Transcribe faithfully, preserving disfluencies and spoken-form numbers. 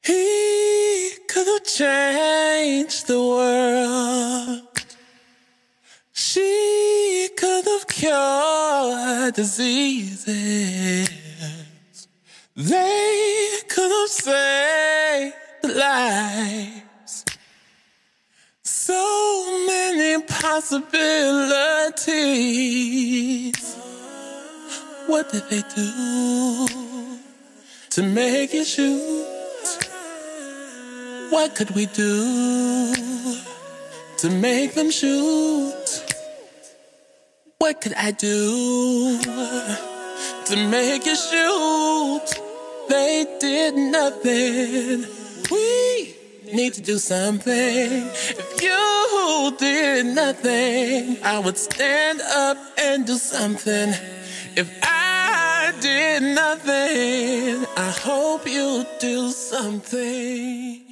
He could have changed the world. She could have cured diseases. They could have saved lives. So many possibilities. What did they do to make you shoot? What could we do to make them shoot? What could I do to make you shoot? They did nothing. We need to do something. If you did nothing, I would stand up and do something. If I did nothing, I hope you do something.